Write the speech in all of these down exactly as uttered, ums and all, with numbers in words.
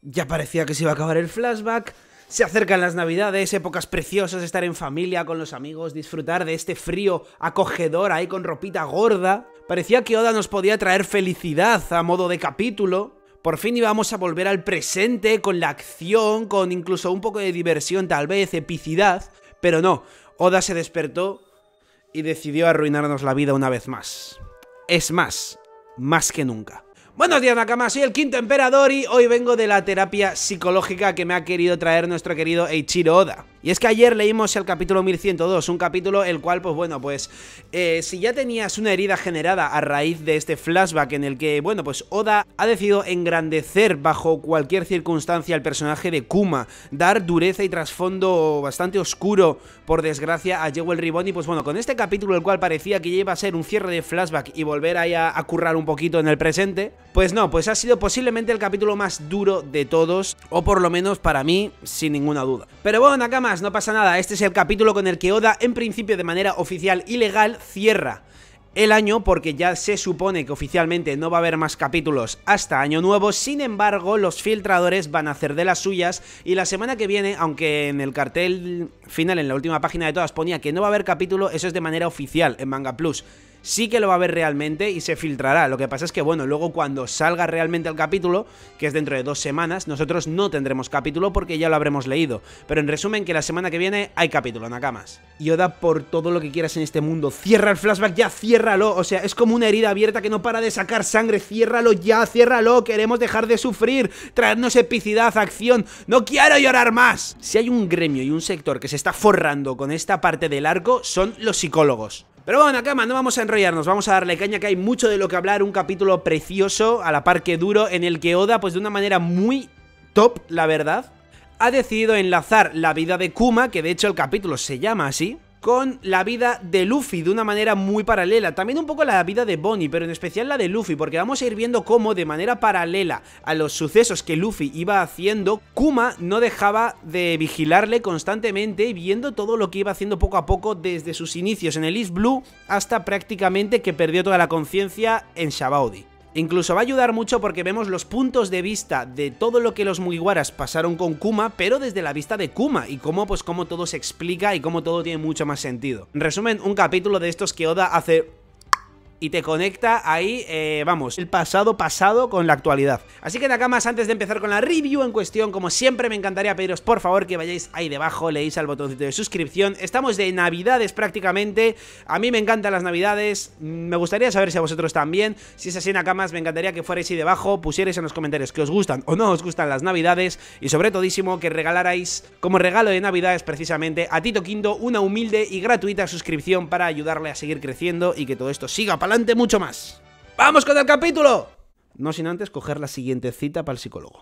Ya parecía que se iba a acabar el flashback. Se acercan las navidades, épocas preciosas, estar en familia, con los amigos, disfrutar de este frío acogedor ahí con ropita gorda. Parecía que Oda nos podía traer felicidad a modo de capítulo. Por fin íbamos a volver al presente, con la acción, con incluso un poco de diversión, tal vez, epicidad. Pero no, Oda se despertó y decidió arruinarnos la vida una vez más. Es más, más que nunca. Buenos días, Nakama, soy el Quinto Emperador y hoy vengo de la terapia psicológica que me ha querido traer nuestro querido Eiichiro Oda. Y es que ayer leímos el capítulo mil ciento dos, un capítulo el cual, pues bueno, pues eh, si ya tenías una herida generada a raíz de este flashback en el que, bueno, pues Oda ha decidido engrandecer bajo cualquier circunstancia el personaje de Kuma, dar dureza y trasfondo bastante oscuro, por desgracia, a Jewel Ribbon, y pues bueno, con este capítulo el cual parecía que ya iba a ser un cierre de flashback y volver ahí a, a currar un poquito en el presente, pues no, pues ha sido posiblemente el capítulo más duro de todos, o por lo menos para mí, sin ninguna duda. Pero bueno, Nakamas, no pasa nada, este es el capítulo con el que Oda, en principio de manera oficial y legal, cierra el año, porque ya se supone que oficialmente no va a haber más capítulos hasta Año Nuevo. Sin embargo, los filtradores van a hacer de las suyas y la semana que viene, aunque en el cartel final, en la última página de todas, ponía que no va a haber capítulo, eso es de manera oficial en Manga Plus. Sí que lo va a haber realmente y se filtrará. Lo que pasa es que, bueno, luego cuando salga realmente el capítulo, que es dentro de dos semanas, nosotros no tendremos capítulo porque ya lo habremos leído. Pero en resumen, que la semana que viene hay capítulo, Nakamas. Y Oda, por todo lo que quieras en este mundo, cierra el flashback ya, ciérralo. O sea, es como una herida abierta que no para de sacar sangre. Ciérralo ya, ciérralo. Queremos dejar de sufrir, traernos epicidad, acción. No quiero llorar más. Si hay un gremio y un sector que se está forrando con esta parte del arco, son los psicólogos. Pero bueno, Nakama, no vamos a enrollarnos, vamos a darle caña, que hay mucho de lo que hablar, un capítulo precioso, a la par que duro, en el que Oda, pues de una manera muy top, la verdad, ha decidido enlazar la vida de Kuma, que de hecho el capítulo se llama así, con la vida de Luffy de una manera muy paralela. También un poco la vida de Bonnie, pero en especial la de Luffy, porque vamos a ir viendo cómo de manera paralela a los sucesos que Luffy iba haciendo, Kuma no dejaba de vigilarle constantemente, viendo todo lo que iba haciendo poco a poco desde sus inicios en el East Blue hasta prácticamente que perdió toda la conciencia en Sabaody. Incluso va a ayudar mucho porque vemos los puntos de vista de todo lo que los Mugiwaras pasaron con Kuma, pero desde la vista de Kuma, y cómo pues cómo todo se explica y cómo todo tiene mucho más sentido. En resumen, un capítulo de estos que Oda hace y te conecta ahí, eh, vamos, el pasado pasado con la actualidad. Así que, Nakamas, antes de empezar con la review en cuestión, como siempre me encantaría pediros por favor que vayáis ahí debajo, leéis al botoncito de suscripción. Estamos de navidades prácticamente, a mí me encantan las navidades, me gustaría saber si a vosotros también. Si es así, Nakamas, me encantaría que fuerais ahí debajo, pusierais en los comentarios que os gustan o no os gustan las navidades, y sobre todísimo que regalarais como regalo de navidades precisamente a Tito Quinto una humilde y gratuita suscripción para ayudarle a seguir creciendo y que todo esto siga para adelante mucho más. ¡Vamos con el capítulo! No sin antes coger la siguiente cita para el psicólogo.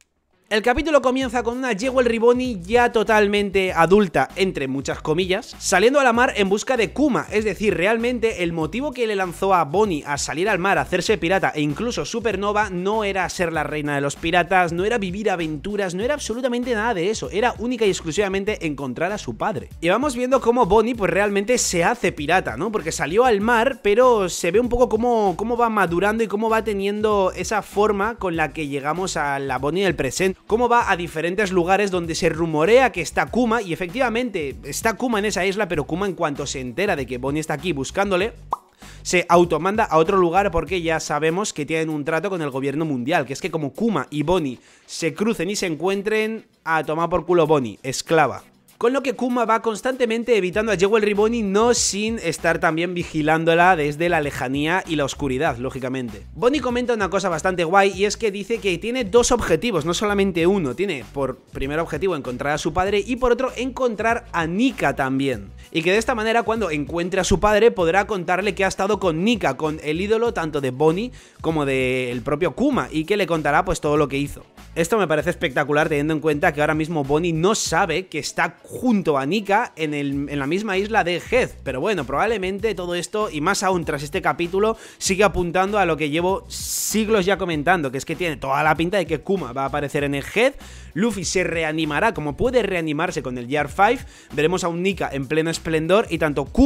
El capítulo comienza con una Jewel Ribbon ya totalmente adulta, entre muchas comillas, saliendo a la mar en busca de Kuma. Es decir, realmente el motivo que le lanzó a Bonnie a salir al mar, a hacerse pirata e incluso supernova, no era ser la reina de los piratas, no era vivir aventuras, no era absolutamente nada de eso. Era única y exclusivamente encontrar a su padre. Y vamos viendo cómo Bonnie pues realmente se hace pirata, ¿no? Porque salió al mar, pero se ve un poco cómo, cómo va madurando y cómo va teniendo esa forma con la que llegamos a la Bonnie del presente. Cómo va a diferentes lugares donde se rumorea que está Kuma, y efectivamente está Kuma en esa isla, pero Kuma, en cuanto se entera de que Bonnie está aquí buscándole, se automanda a otro lugar, porque ya sabemos que tienen un trato con el gobierno mundial, que es que como Kuma y Bonnie se crucen y se encuentren, a tomar por culo Bonnie, esclava. Con lo que Kuma va constantemente evitando a Jewel Ribbon, no sin estar también vigilándola desde la lejanía y la oscuridad, lógicamente. Bonnie comenta una cosa bastante guay, y es que dice que tiene dos objetivos, no solamente uno. Tiene por primer objetivo encontrar a su padre y por otro encontrar a Nika también. Y que de esta manera, cuando encuentre a su padre, podrá contarle que ha estado con Nika, con el ídolo tanto de Bonnie como del propio Kuma, y que le contará pues todo lo que hizo. Esto me parece espectacular, teniendo en cuenta que ahora mismo Bonnie no sabe que está junto a Nika en, el, en la misma isla de Heath. Pero bueno, probablemente todo esto, y más aún tras este capítulo, sigue apuntando a lo que llevo siglos ya comentando, que es que tiene toda la pinta de que Kuma va a aparecer en el Heath. Luffy se reanimará como puede reanimarse con el Gear cinco. Veremos a un Nika en pleno esplendor, y tanto Kuma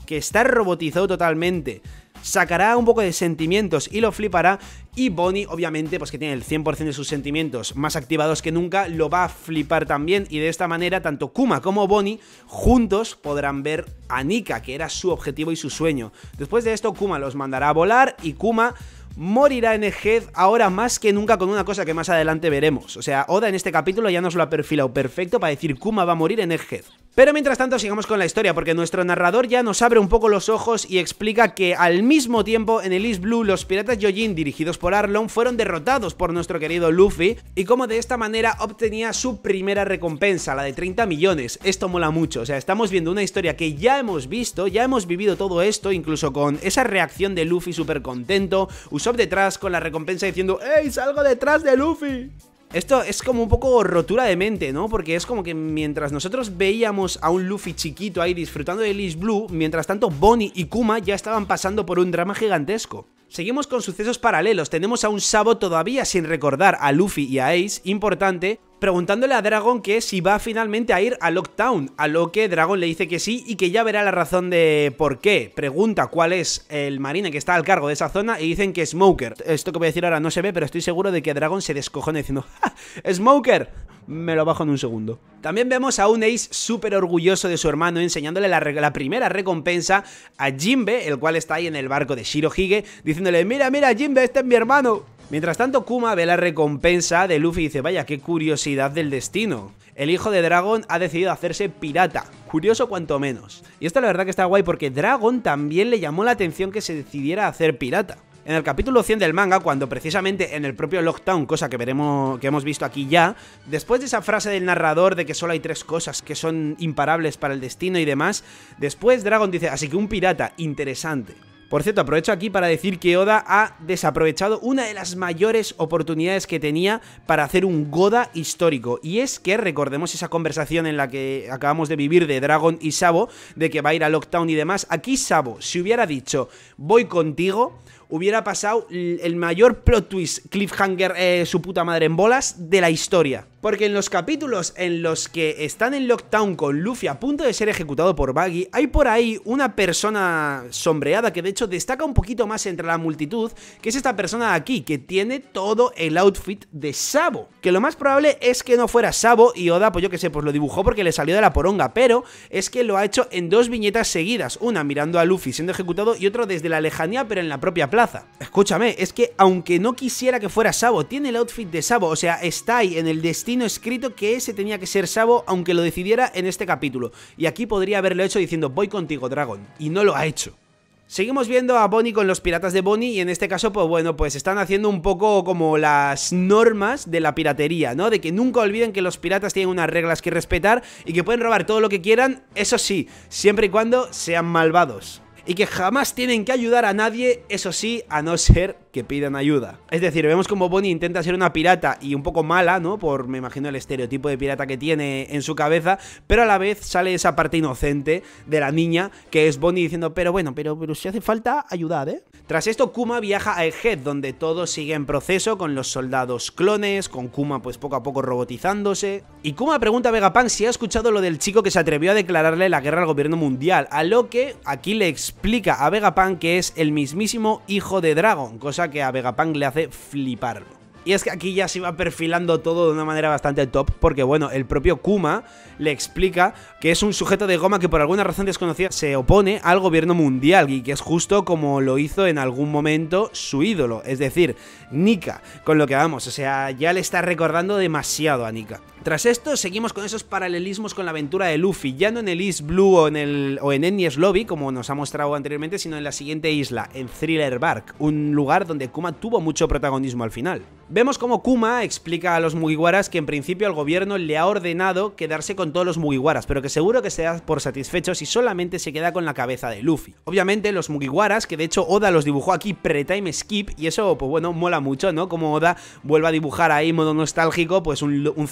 que está robotizado totalmente, sacará un poco de sentimientos y lo flipará, y Bonnie, obviamente, pues que tiene el cien por cien de sus sentimientos más activados que nunca, lo va a flipar también, y de esta manera tanto Kuma como Bonnie juntos podrán ver a Nika, que era su objetivo y su sueño. Después de esto, Kuma los mandará a volar y Kuma morirá en Egghead ahora más que nunca, con una cosa que más adelante veremos. O sea, Oda en este capítulo ya nos lo ha perfilado perfecto para decir Kuma va a morir en Egghead. Pero mientras tanto sigamos con la historia, porque nuestro narrador ya nos abre un poco los ojos y explica que al mismo tiempo en el East Blue los piratas Gyojin dirigidos por Arlong fueron derrotados por nuestro querido Luffy, y como de esta manera obtenía su primera recompensa, la de treinta millones. Esto mola mucho, o sea, estamos viendo una historia que ya hemos visto, ya hemos vivido todo esto, incluso con esa reacción de Luffy súper contento, Usopp detrás con la recompensa diciendo ¡Ey, salgo detrás de Luffy! Esto es como un poco rotura de mente, ¿no? Porque es como que mientras nosotros veíamos a un Luffy chiquito ahí disfrutando del East Blue, mientras tanto Bonnie y Kuma ya estaban pasando por un drama gigantesco. Seguimos con sucesos paralelos, tenemos a un Sabo todavía sin recordar a Luffy y a Ace, importante, preguntándole a Dragon que si va finalmente a ir a Lockdown, a lo que Dragon le dice que sí y que ya verá la razón de por qué. Pregunta cuál es el marine que está al cargo de esa zona y dicen que Smoker. Esto que voy a decir ahora no se ve, pero estoy seguro de que Dragon se descojona diciendo ¡Ja! ¡Smoker! Me lo bajo en un segundo. También vemos a un Ace súper orgulloso de su hermano enseñándole la, la primera recompensa a Jinbe, el cual está ahí en el barco de Shirohige, diciéndole mira, mira Jinbe, este es mi hermano. Mientras tanto Kuma ve la recompensa de Luffy y dice vaya, qué curiosidad del destino. El hijo de Dragon ha decidido hacerse pirata, curioso cuanto menos. Y esto la verdad que está guay porque Dragon también le llamó la atención que se decidiera a hacer pirata. En el capítulo cien del manga, cuando precisamente en el propio Lockdown, cosa que veremos, que hemos visto aquí ya, después de esa frase del narrador de que solo hay tres cosas que son imparables para el destino y demás, después Dragon dice, así que un pirata, interesante. Por cierto, aprovecho aquí para decir que Oda ha desaprovechado una de las mayores oportunidades que tenía para hacer un Goda histórico, y es que recordemos esa conversación en la que acabamos de vivir de Dragon y Sabo, de que va a ir a Lockdown y demás. Aquí Sabo, si hubiera dicho voy contigo, hubiera pasado el mayor plot twist, cliffhanger, eh, su puta madre en bolas de la historia. Porque en los capítulos en los que están en Lockdown con Luffy a punto de ser ejecutado por Buggy, hay por ahí una persona sombreada que de hecho destaca un poquito más entre la multitud, que es esta persona de aquí, que tiene todo el outfit de Sabo. Que lo más probable es que no fuera Sabo y Oda, pues yo que sé, pues lo dibujó porque le salió de la poronga, pero es que lo ha hecho en dos viñetas seguidas, una mirando a Luffy siendo ejecutado y otro desde la lejanía pero en la propia plaza. Escúchame, es que aunque no quisiera que fuera Sabo, tiene el outfit de Sabo, o sea, está ahí en el destino escrito que ese tenía que ser Sabo, aunque lo decidiera en este capítulo. Y aquí podría haberlo hecho diciendo voy contigo, Dragon, y no lo ha hecho. Seguimos viendo a Bonnie con los piratas de Bonnie y en este caso, pues bueno, pues están haciendo un poco como las normas de la piratería, ¿no? De que nunca olviden que los piratas tienen unas reglas que respetar y que pueden robar todo lo que quieran, eso sí, siempre y cuando sean malvados. Y que jamás tienen que ayudar a nadie, eso sí, a no ser que pidan ayuda. Es decir, vemos como Bonnie intenta ser una pirata y un poco mala, ¿no? Por, me imagino, el estereotipo de pirata que tiene en su cabeza, pero a la vez sale esa parte inocente de la niña, que es Bonnie diciendo, pero bueno, pero, pero si hace falta, ayudad, ¿eh? Tras esto, Kuma viaja a Egghead, donde todo sigue en proceso, con los soldados clones, con Kuma pues poco a poco robotizándose. Y Kuma pregunta a Vegapunk si ha escuchado lo del chico que se atrevió a declararle la guerra al gobierno mundial, a lo que aquí le explica a Vegapunk que es el mismísimo hijo de Dragon, cosa que a Vegapunk le hace fliparlo. Y es que aquí ya se va perfilando todo de una manera bastante top, porque bueno, el propio Kuma le explica que es un sujeto de goma que por alguna razón desconocida se opone al gobierno mundial, y que es justo como lo hizo en algún momento su ídolo, es decir, Nika, con lo que vamos, o sea, ya le está recordando demasiado a Nika. Tras esto, seguimos con esos paralelismos con la aventura de Luffy, ya no en el East Blue o en, el, o en Enies Lobby, como nos ha mostrado anteriormente, sino en la siguiente isla, en Thriller Bark, un lugar donde Kuma tuvo mucho protagonismo al final. Vemos como Kuma explica a los Mugiwaras que en principio el gobierno le ha ordenado quedarse con todos los Mugiwaras, pero que seguro que se da por satisfecho si solamente se queda con la cabeza de Luffy. Obviamente los Mugiwaras, que de hecho Oda los dibujó aquí pre-time skip, y eso pues bueno, mola mucho, ¿no? Como Oda vuelve a dibujar ahí modo nostálgico, pues un, un Zoro sin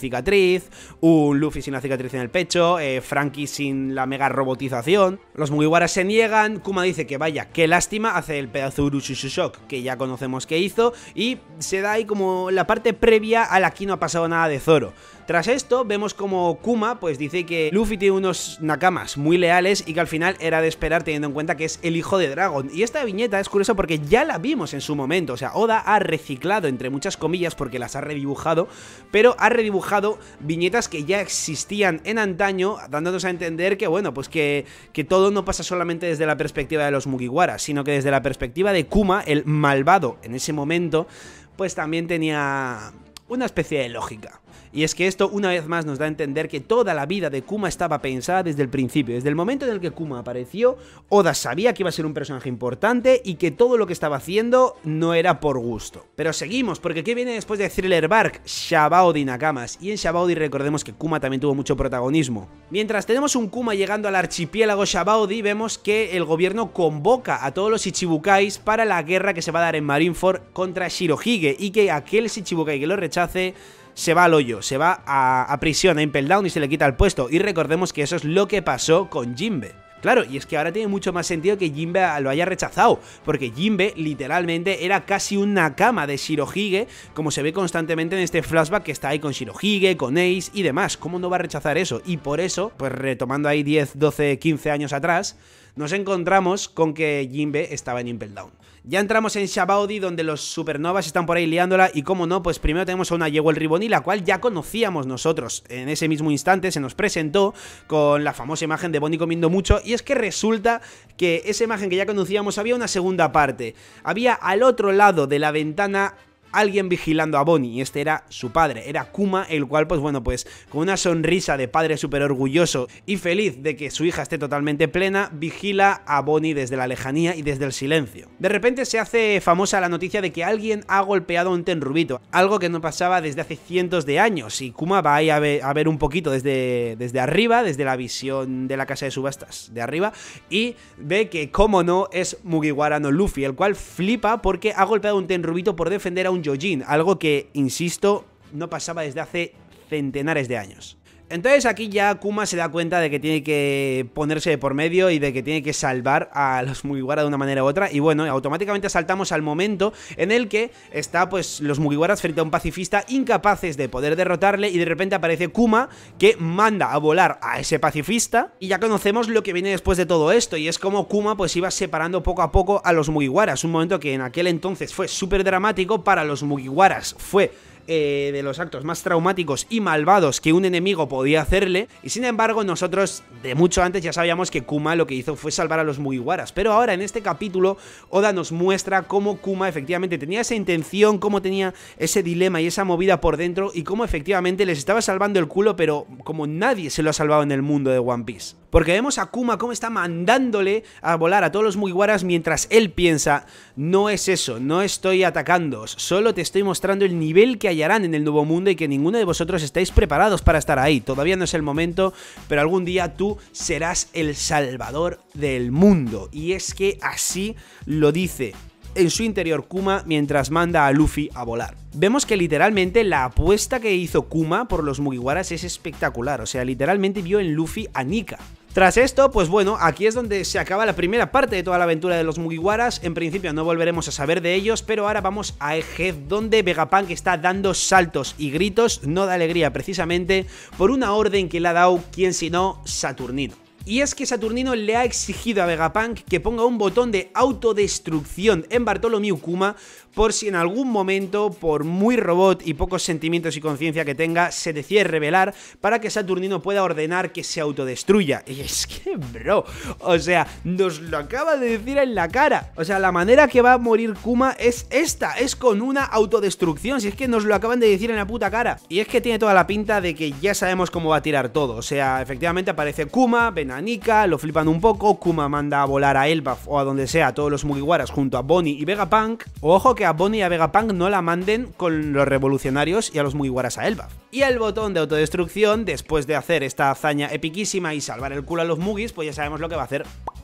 cicatriz, un Luffy sin la cicatriz en el pecho, eh, Franky sin la mega robotización. Los Mugiwaras se niegan, Kuma dice que vaya, qué lástima, hace el pedazo de Urushishi Shock que ya conocemos que hizo y se da ahí como la parte previa a la aquí no ha pasado nada de Zoro. Tras esto vemos como Kuma pues dice que Luffy tiene unos nakamas muy leales y que al final era de esperar teniendo en cuenta que es el hijo de Dragon. Y esta viñeta es curiosa porque ya la vimos en su momento, o sea, Oda ha reciclado entre muchas comillas porque las ha redibujado, pero ha redibujado viñetas que ya existían en antaño, dándonos a entender que bueno, pues que, que todo no pasa solamente desde la perspectiva de los Mugiwaras, sino que desde la perspectiva de Kuma, el malvado en ese momento, pues también tenía una especie de lógica. Y es que esto una vez más nos da a entender que toda la vida de Kuma estaba pensada desde el principio. Desde el momento en el que Kuma apareció, Oda sabía que iba a ser un personaje importante y que todo lo que estaba haciendo no era por gusto. Pero seguimos, porque ¿qué viene después de Thriller Bark? Sabaody Nakamas. Y en Sabaody recordemos que Kuma también tuvo mucho protagonismo. Mientras tenemos un Kuma llegando al archipiélago Sabaody, vemos que el gobierno convoca a todos los Ichibukais para la guerra que se va a dar en Marineford contra Shirohige, y que aquel Ichibukai que lo rechace se va al hoyo, se va a, a prisión, a Impel Down, y se le quita el puesto. Y recordemos que eso es lo que pasó con Jinbe. Claro, y es que ahora tiene mucho más sentido que Jinbe lo haya rechazado, porque Jinbe literalmente era casi un nakama de Shirohige, como se ve constantemente en este flashback que está ahí con Shirohige, con Ace y demás. ¿Cómo no va a rechazar eso? Y por eso, pues retomando ahí diez, doce, quince años atrás, nos encontramos con que Jinbe estaba en Impel Down. Ya entramos en Sabaody, donde los supernovas están por ahí liándola, y como no, pues primero tenemos a una Jewel Ribboni, la cual ya conocíamos nosotros. En ese mismo instante se nos presentó con la famosa imagen de Bonnie comiendo mucho, y es que resulta que esa imagen que ya conocíamos había una segunda parte. Había al otro lado de la ventana alguien vigilando a Bonnie, y este era su padre, era Kuma, el cual pues bueno, pues con una sonrisa de padre súper orgulloso y feliz de que su hija esté totalmente plena, vigila a Bonnie desde la lejanía y desde el silencio. De repente se hace famosa la noticia de que alguien ha golpeado a un Tenrubito, algo que no pasaba desde hace cientos de años, y Kuma va ahí a ver, a ver un poquito desde, desde arriba, desde la visión de la casa de subastas de arriba, y ve que, como no, es Mugiwara no Luffy, el cual flipa porque ha golpeado a un Tenrubito por defender a un Yojin, algo que, insisto, no pasaba desde hace centenares de años. Entonces aquí ya Kuma se da cuenta de que tiene que ponerse de por medio y de que tiene que salvar a los Mugiwara de una manera u otra, y bueno, automáticamente saltamos al momento en el que está pues los Mugiwaras frente a un pacifista, incapaces de poder derrotarle, y de repente aparece Kuma que manda a volar a ese pacifista, y ya conocemos lo que viene después de todo esto, y es como Kuma pues iba separando poco a poco a los Mugiwaras, un momento que en aquel entonces fue súper dramático para los Mugiwaras, fue Eh, de los actos más traumáticos y malvados que un enemigo podía hacerle, y sin embargo nosotros de mucho antes ya sabíamos que Kuma lo que hizo fue salvar a los Mugiwaras, pero ahora en este capítulo Oda nos muestra cómo Kuma efectivamente tenía esa intención, cómo tenía ese dilema y esa movida por dentro, y cómo efectivamente les estaba salvando el culo, pero como nadie se lo ha salvado en el mundo de One Piece. Porque vemos a Kuma cómo está mandándole a volar a todos los Mugiwaras mientras él piensa, no es eso, no estoy atacándoos, solo te estoy mostrando el nivel que hallarán en el nuevo mundo y que ninguno de vosotros estáis preparados para estar ahí. Todavía no es el momento, pero algún día tú serás el salvador del mundo. Y es que así lo dice en su interior Kuma mientras manda a Luffy a volar. Vemos que literalmente la apuesta que hizo Kuma por los Mugiwaras es espectacular, o sea, literalmente vio en Luffy a Nika. Tras esto, pues bueno, aquí es donde se acaba la primera parte de toda la aventura de los Mugiwaras. En principio no volveremos a saber de ellos, pero ahora vamos a Egghead, donde Vegapunk está dando saltos y gritos, no de alegría precisamente, por una orden que le ha dado, quien sino, Saturnino. Y es que Saturnino le ha exigido a Vegapunk que ponga un botón de autodestrucción en Bartholomew Kuma, por si en algún momento, por muy robot y pocos sentimientos y conciencia que tenga, se decide rebelar, para que Saturnino pueda ordenar que se autodestruya. Y es que, bro, o sea, nos lo acaba de decir en la cara. O sea, la manera que va a morir Kuma es esta, es con una autodestrucción, si es que nos lo acaban de decir en la puta cara. Y es que tiene toda la pinta de que ya sabemos cómo va a tirar todo. O sea, efectivamente aparece Kuma, ven a Nika, lo flipan un poco, Kuma manda a volar a Elbaf o a donde sea a todos los Mugiwaras junto a Bonnie y Vegapunk. Ojo que a Bonnie y a Vegapunk no la manden con los revolucionarios y a los Mugiwaras a Elbaf. Y el botón de autodestrucción, después de hacer esta hazaña epiquísima y salvar el culo a los Mugis, pues ya sabemos lo que va a hacer.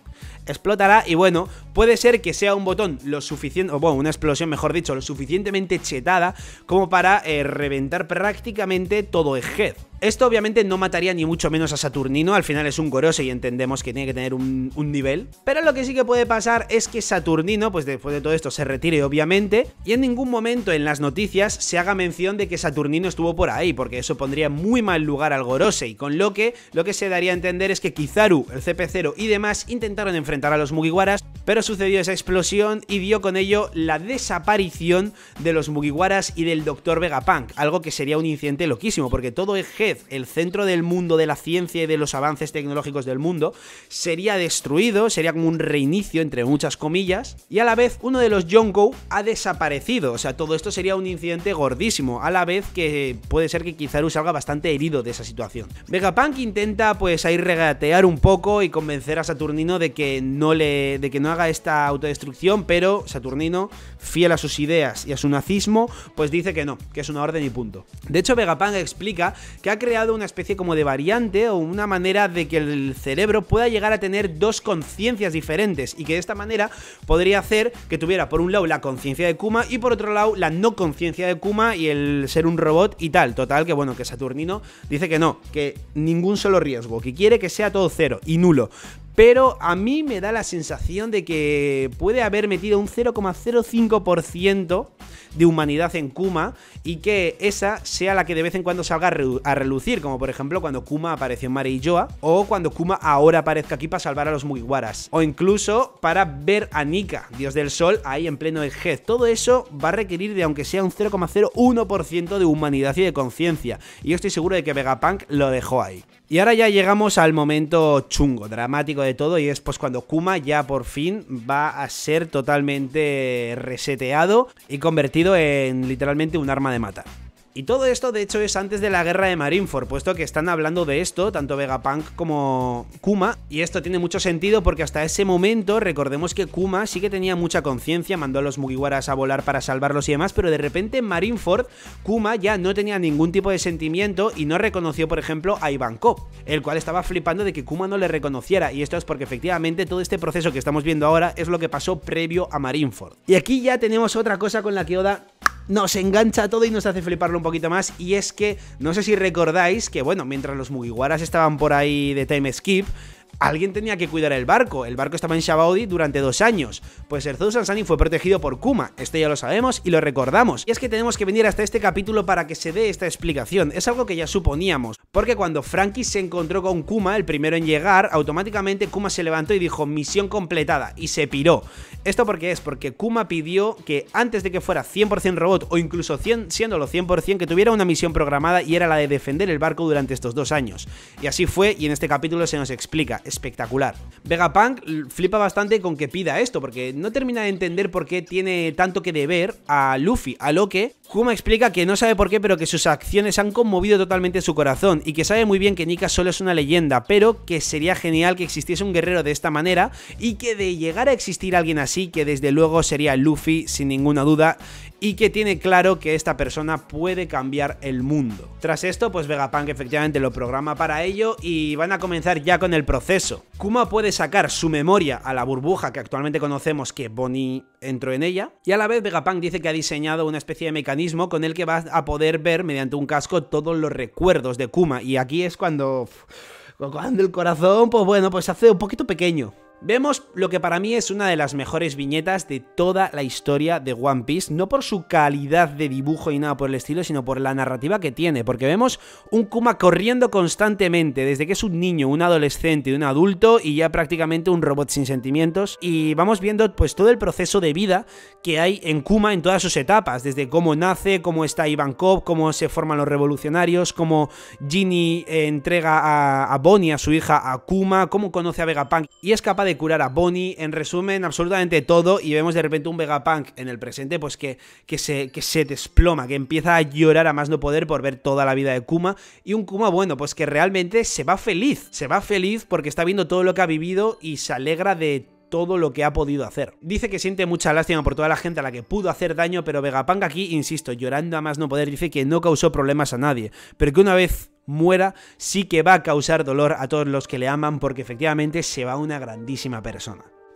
explotará y bueno, puede ser que sea un botón lo suficiente, o bueno, una explosión mejor dicho, lo suficientemente chetada como para eh, reventar prácticamente todo Egghead. Esto obviamente no mataría ni mucho menos a Saturnino, al final es un Gorose y entendemos que tiene que tener un, un nivel. Pero lo que sí que puede pasar es que Saturnino, pues después de todo esto se retire obviamente, y en ningún momento en las noticias se haga mención de que Saturnino estuvo por ahí, porque eso pondría muy mal lugar al Gorosei, con lo que lo que se daría a entender es que Kizaru, el C P cero y demás intentaron enfrentar a los Mugiwaras, pero sucedió esa explosión y dio con ello la desaparición de los Mugiwaras y del doctor Vegapunk, algo que sería un incidente loquísimo, porque todo Egghead, el centro del mundo de la ciencia y de los avances tecnológicos del mundo, sería destruido, sería como un reinicio entre muchas comillas, y a la vez uno de los Yonkou ha desaparecido, o sea, todo esto sería un incidente gordísimo, a la vez que puede ser que Kizaru salga bastante herido de esa situación. Vegapunk intenta pues ahí regatear un poco y convencer a Saturnino de que no le de que no haga esta autodestrucción, pero Saturnino, fiel a sus ideas y a su nazismo, pues dice que no, que es una orden y punto. De hecho, Vegapunk explica que ha creado una especie como de variante o una manera de que el cerebro pueda llegar a tener dos conciencias diferentes y que de esta manera podría hacer que tuviera por un lado la conciencia de Kuma y por otro lado la no conciencia de Kuma y el ser un robot y tal. Total, que bueno, que Saturnino dice que no, que ningún solo riesgo, que quiere que sea todo cero y nulo. Pero a mí me da la sensación de que puede haber metido un cero coma cero cinco por ciento de humanidad en Kuma y que esa sea la que de vez en cuando salga a relucir, como por ejemplo cuando Kuma apareció en Mare y Joa, o cuando Kuma ahora aparezca aquí para salvar a los Mugiwaras, o incluso para ver a Nika, dios del sol, ahí en pleno Egghead. Todo eso va a requerir de aunque sea un cero coma cero uno por ciento de humanidad y de conciencia, y yo estoy seguro de que Vegapunk lo dejó ahí. Y ahora ya llegamos al momento chungo, dramático de todo, y es pues cuando Kuma ya por fin va a ser totalmente reseteado y convertido en literalmente un arma de matar. Y todo esto de hecho es antes de la guerra de Marineford, puesto que están hablando de esto tanto Vegapunk como Kuma, y esto tiene mucho sentido porque hasta ese momento recordemos que Kuma sí que tenía mucha conciencia, mandó a los Mugiwaras a volar para salvarlos y demás, pero de repente en Marineford Kuma ya no tenía ningún tipo de sentimiento y no reconoció por ejemplo a Ivankov, el cual estaba flipando de que Kuma no le reconociera, y esto es porque efectivamente todo este proceso que estamos viendo ahora es lo que pasó previo a Marineford. Y aquí ya tenemos otra cosa con la que Oda nos engancha todo y nos hace fliparlo un poquito más, y es que, no sé si recordáis que, bueno, mientras los Mugiwaras estaban por ahí de time skip, alguien tenía que cuidar el barco. El barco estaba en Sabaody durante dos años. Pues el Zeus Ansani fue protegido por Kuma. Esto ya lo sabemos y lo recordamos. Y es que tenemos que venir hasta este capítulo para que se dé esta explicación. Es algo que ya suponíamos. Porque cuando Franky se encontró con Kuma, el primero en llegar, automáticamente Kuma se levantó y dijo misión completada. Y se piró. ¿Esto por qué es? Porque Kuma pidió que antes de que fuera cien por cien robot o incluso cien, siéndolo cien por cien, que tuviera una misión programada, y era la de defender el barco durante estos dos años. Y así fue, y en este capítulo se nos explica. Espectacular. Vegapunk flipa bastante con que pida esto, porque no termina de entender por qué tiene tanto que deber a Luffy, a lo que Kuma explica que no sabe por qué, pero que sus acciones han conmovido totalmente su corazón, y que sabe muy bien que Nika solo es una leyenda, pero que sería genial que existiese un guerrero de esta manera, y que de llegar a existir alguien así, que desde luego sería Luffy sin ninguna duda, y que tiene claro que esta persona puede cambiar el mundo. Tras esto, pues Vegapunk efectivamente lo programa para ello y van a comenzar ya con el proceso. Kuma puede sacar su memoria a la burbuja que actualmente conocemos que Bonnie entró en ella, y a la vez Vegapunk dice que ha diseñado una especie de mecanismo con el que va a poder ver mediante un casco todos los recuerdos de Kuma, y aquí es cuando, cuando el corazón, pues bueno, pues se hace un poquito pequeño. Vemos lo que para mí es una de las mejores viñetas de toda la historia de One Piece, no por su calidad de dibujo y nada por el estilo, sino por la narrativa que tiene, porque vemos un Kuma corriendo constantemente, desde que es un niño, un adolescente, un adulto y ya prácticamente un robot sin sentimientos, y vamos viendo pues todo el proceso de vida que hay en Kuma en todas sus etapas, desde cómo nace, cómo está Ivankov, cómo se forman los revolucionarios, cómo Ginny eh, entrega a, a Bonnie, a su hija, a Kuma, cómo conoce a Vegapunk y es capaz de de curar a Bonnie, en resumen absolutamente todo, y vemos de repente un Vegapunk en el presente pues que, que, se, que se desploma, que empieza a llorar a más no poder por ver toda la vida de Kuma, y un Kuma bueno pues que realmente se va feliz, se va feliz porque está viendo todo lo que ha vivido y se alegra de todo lo que ha podido hacer. Dice que siente mucha lástima por toda la gente a la que pudo hacer daño, pero Vegapunk aquí, insisto, llorando a más no poder, dice que no causó problemas a nadie, pero que una vez muera sí que va a causar dolor a todos los que le aman, porque efectivamente se va una grandísima persona.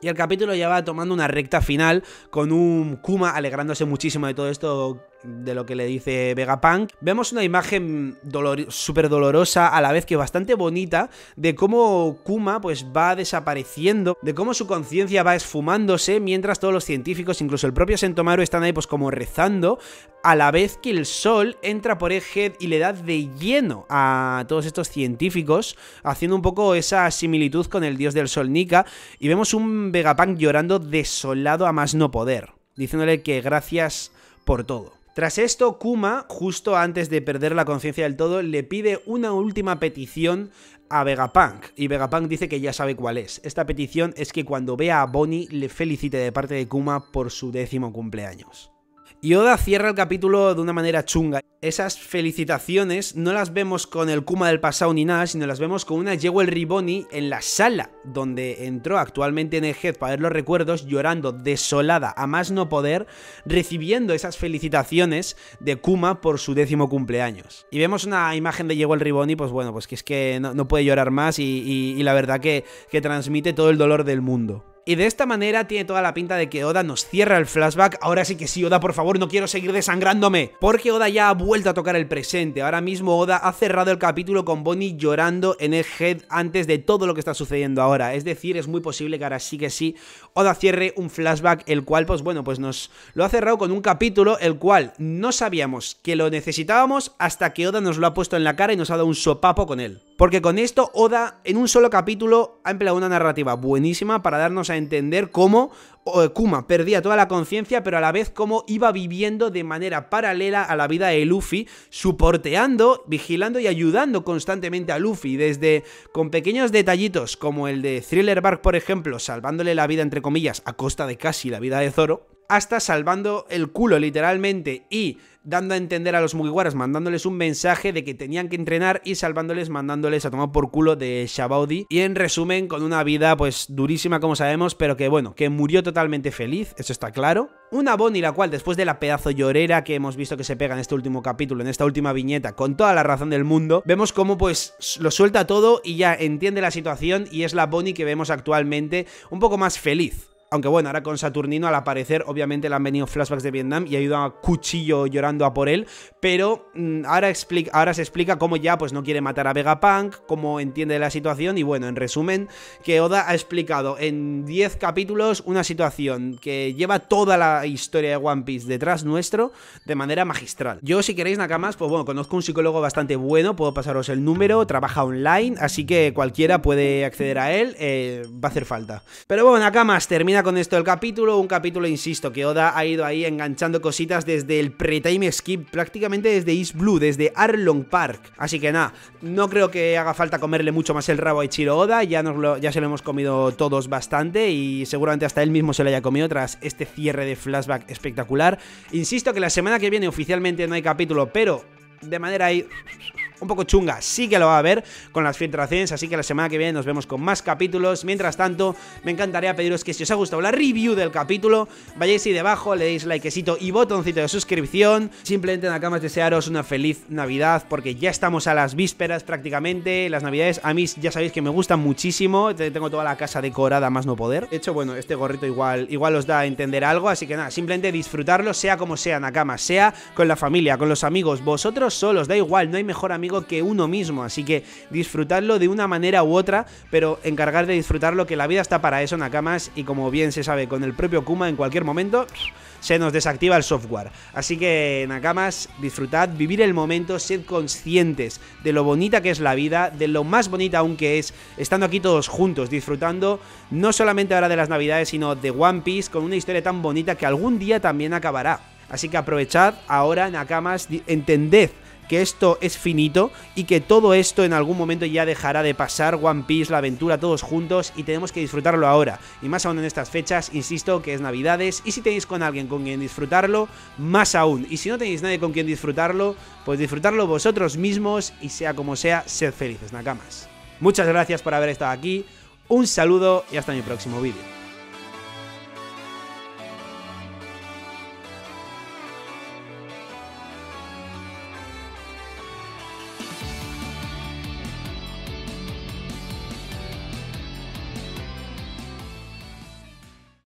Y el capítulo ya va tomando una recta final con un Kuma alegrándose muchísimo de todo esto, de lo que le dice Vegapunk. Vemos una imagen dolor súper dolorosa, a la vez que bastante bonita, de cómo Kuma pues va desapareciendo, de cómo su conciencia va esfumándose, mientras todos los científicos, incluso el propio Sentomaru, están ahí pues como rezando, a la vez que el sol entra por Egghead y le da de lleno a todos estos científicos, haciendo un poco esa similitud con el dios del sol Nika, y vemos un Vegapunk llorando desolado a más no poder, diciéndole que gracias por todo. Tras esto, Kuma, justo antes de perder la conciencia del todo, le pide una última petición a Vegapunk, y Vegapunk dice que ya sabe cuál es. Esta petición es que cuando vea a Bonnie le felicite de parte de Kuma por su décimo cumpleaños. Y Oda cierra el capítulo de una manera chunga. Esas felicitaciones no las vemos con el Kuma del pasado ni nada, sino las vemos con una Jewelry Bonnie en la sala donde entró actualmente en Egghead para ver los recuerdos, llorando desolada a más no poder, recibiendo esas felicitaciones de Kuma por su décimo cumpleaños. Y vemos una imagen de Jewelry Bonnie, pues bueno, pues que es que no, no puede llorar más y, y, y la verdad que, que transmite todo el dolor del mundo. Y de esta manera tiene toda la pinta de que Oda nos cierra el flashback. Ahora sí que sí, Oda, por favor, no quiero seguir desangrándome, porque Oda ya ha vuelto a tocar el presente. Ahora mismo Oda ha cerrado el capítulo con Bonnie llorando en Egghead antes de todo lo que está sucediendo ahora. Es decir, es muy posible que ahora sí que sí Oda cierre un flashback, el cual, pues bueno, pues nos lo ha cerrado con un capítulo el cual no sabíamos que lo necesitábamos hasta que Oda nos lo ha puesto en la cara y nos ha dado un sopapo con él. Porque con esto Oda, en un solo capítulo, ha empleado una narrativa buenísima para darnos a entender cómo Kuma perdía toda la conciencia, pero a la vez cómo iba viviendo de manera paralela a la vida de Luffy, soporteando, vigilando y ayudando constantemente a Luffy, desde con pequeños detallitos como el de Thriller Bark, por ejemplo, salvándole la vida entre comillas a costa de casi la vida de Zoro, hasta salvando el culo literalmente y dando a entender a los Mugiwaras, mandándoles un mensaje de que tenían que entrenar, y salvándoles, mandándoles a tomar por culo de Sabaody. Y en resumen, con una vida pues durísima, como sabemos, pero que bueno, que murió totalmente feliz, eso está claro. Una Bonnie la cual, después de la pedazo llorera que hemos visto que se pega en este último capítulo, en esta última viñeta, con toda la razón del mundo, vemos cómo pues lo suelta todo y ya entiende la situación, y es la Bonnie que vemos actualmente un poco más feliz. Aunque bueno, ahora con Saturnino al aparecer obviamente le han venido flashbacks de Vietnam y ha ido a cuchillo llorando a por él, pero mmm, ahora, explica, ahora se explica cómo ya pues no quiere matar a Vegapunk, cómo entiende la situación, y bueno, en resumen, que Oda ha explicado en diez capítulos una situación que lleva toda la historia de One Piece detrás nuestro de manera magistral. Yo, si queréis, Nakamas, pues bueno, conozco un psicólogo bastante bueno, puedo pasaros el número, trabaja online, así que cualquiera puede acceder a él, eh, va a hacer falta. Pero bueno, Nakamas, termina con esto el capítulo, un capítulo, insisto, que Oda ha ido ahí enganchando cositas desde el pre-time skip, prácticamente desde East Blue, desde Arlong Park, así que nada, no creo que haga falta comerle mucho más el rabo a Ichiro Oda, ya, nos lo, ya se lo hemos comido todos bastante, y seguramente hasta él mismo se lo haya comido tras este cierre de flashback espectacular. Insisto que la semana que viene oficialmente no hay capítulo, pero de manera ahí un poco chunga sí que lo va a haber con las filtraciones, así que la semana que viene nos vemos con más capítulos. Mientras tanto, me encantaría pediros que si os ha gustado la review del capítulo, vayáis ahí debajo, le deis likecito y botoncito de suscripción. Simplemente, Nakamas, desearos una feliz Navidad, porque ya estamos a las vísperas prácticamente. Las Navidades a mí ya sabéis que me gustan muchísimo, tengo toda la casa decorada más no poder. De hecho, bueno, este gorrito igual, igual os da a entender algo, así que nada, simplemente disfrutarlo, sea como sea, Nakamas, sea con la familia, con los amigos, vosotros solos, da igual, no hay mejor amigo que uno mismo, así que disfrutadlo de una manera u otra, pero encargar de disfrutarlo, que la vida está para eso, Nakamas, y como bien se sabe con el propio Kuma, en cualquier momento se nos desactiva el software. Así que, Nakamas, disfrutad, vivir el momento, sed conscientes de lo bonita que es la vida, de lo más bonita aún que es estando aquí todos juntos, disfrutando no solamente ahora de las Navidades, sino de One Piece, con una historia tan bonita que algún día también acabará. Así que aprovechad ahora, Nakamas, entended que esto es finito y que todo esto en algún momento ya dejará de pasar, One Piece, la aventura, todos juntos, y tenemos que disfrutarlo ahora, y más aún en estas fechas, insisto, que es Navidades, y si tenéis con alguien con quien disfrutarlo, más aún, y si no tenéis nadie con quien disfrutarlo, pues disfrutarlo vosotros mismos, y sea como sea, sed felices, Nakamas. Muchas gracias por haber estado aquí, un saludo y hasta mi próximo vídeo.